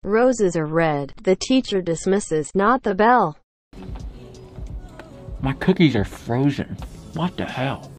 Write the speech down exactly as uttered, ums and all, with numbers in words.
Roses are red. The teacher dismisses, not the bell. My cookies are frozen. What the hell?